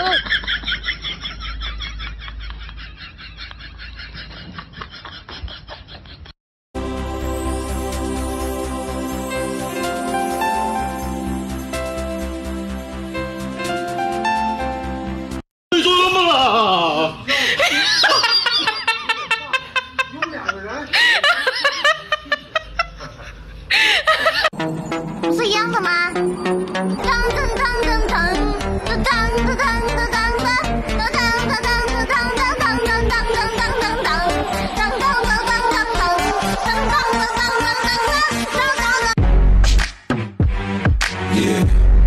你说什么了？ 有两个人。 不是一样的吗？腾腾腾腾腾，腾腾腾腾腾 Yeah.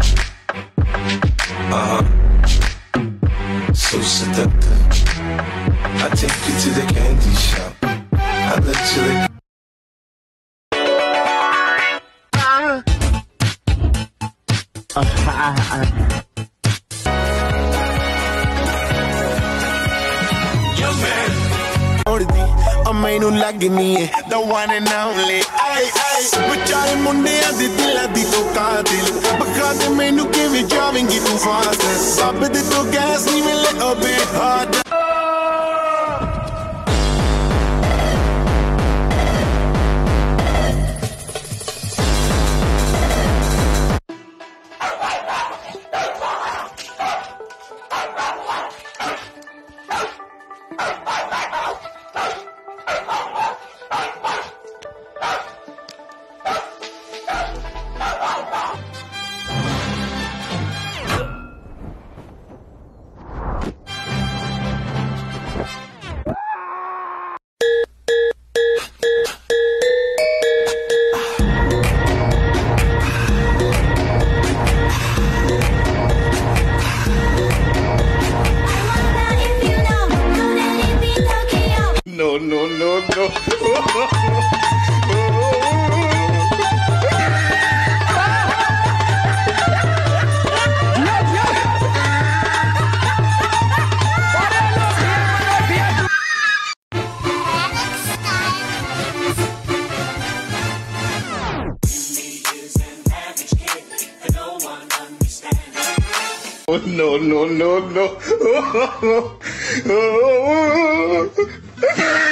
So seductive. I take you to the candy shop. I let you lick. ਮੈਨੂੰ ਲੱਗਨੀ ਏ the one and only ਆਏ ਆਏ ਵਿਚਾਰੇ ਮੁੰਡਿਆਂ ਦੇ ਦਿਲਾਂ ਦੀ ਤੋ ਕਾਤਿਲ ਬਖਾ ਦੇ ਮੈਨੂੰ ਕਿਵੇਂ ਜਾਵੇਂਗੀ ਤੂੰ ਫਾਸਟ ਰੱਬ ਦੇ ਤੋਂ ਗੈਸ ਨਹੀਂ ਮਿਲੇ a bit hard No. No.